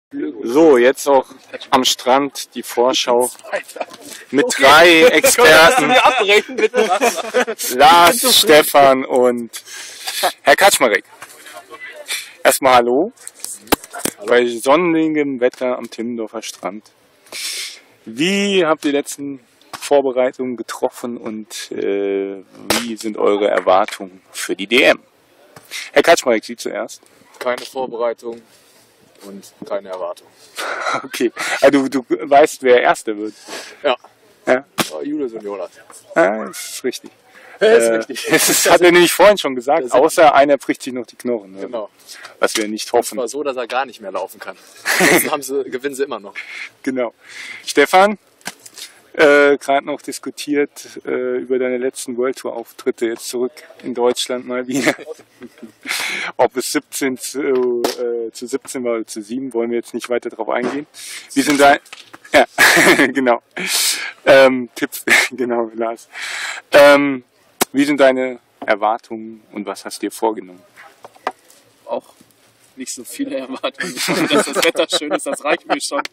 So, jetzt auch am Strand die Vorschau mit drei Experten. Lars, Stefan und Herr Kaczmarek. Erstmal hallo. Bei sonnigem Wetter am Timmendorfer Strand. Wie habt ihr die letzten Vorbereitungen getroffen und wie sind eure Erwartungen für die DM? Herr Kaczmarek, Sie zuerst. Keine Vorbereitung und keine Erwartung. Okay, also du weißt, wer Erster wird. Ja. Ja? Julius und Jonas. Ja, das ist richtig. Das ist richtig. Das hat er nämlich vorhin schon gesagt, außer einer bricht sich noch die Knochen. Ne? Genau. Was wir nicht Es hoffen. war so, dass er gar nicht mehr laufen kann. Ansonsten gewinnen sie immer noch. Genau. Stefan, gerade noch diskutiert über deine letzten World Tour Auftritte jetzt zurück in Deutschland mal wieder. Ob es 17 zu 17 war oder zu 7, wollen wir jetzt nicht weiter drauf eingehen. Wie sind da, ja, genau. Tipps, genau, Lars. Wie sind deine Erwartungen und was hast du dir vorgenommen? Auch nicht so viele Erwartungen. Dass das Wetter schön ist, das reicht mir schon.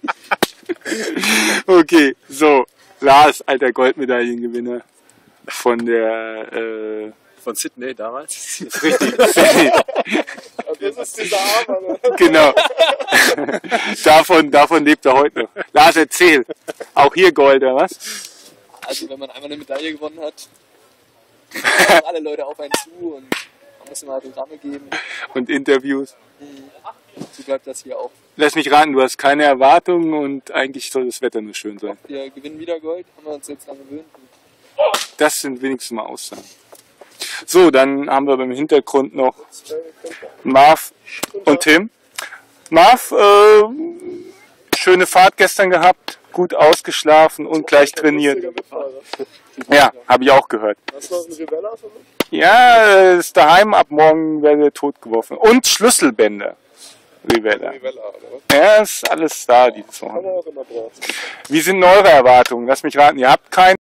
Okay, so, Lars, alter Goldmedaillengewinner von der Von Sydney damals. ist richtig. Das ist dieser Arme. Genau. davon lebt er heute noch. Lars, erzähl. Auch hier Gold, oder was? Also wenn man einmal eine Medaille gewonnen hat, kommen alle Leute auf einen zu und man muss immer Autogramme geben. Und Interviews. So bleibt das hier auch. Lass mich raten, du hast keine Erwartungen und eigentlich soll das Wetter nur schön sein. Wir gewinnen wieder Gold, haben wir uns jetzt dran gewöhnt. Das sind wenigstens mal Aussagen. So, dann haben wir beim Hintergrund noch Marv und Tim. Marv, schöne Fahrt gestern gehabt, gut ausgeschlafen und gleich trainiert. Ja, habe ich auch gehört. Hast du noch einen Rivella für mich? Ja, ist daheim, ab morgen werde er totgeworfen. Und Schlüsselbänder. Rivella. Rivella, oder? Ja, ist alles da dieses Kann Wochenende. man auch immer brauchen. Wie sind eure Erwartungen? Lass mich raten, ihr habt keine.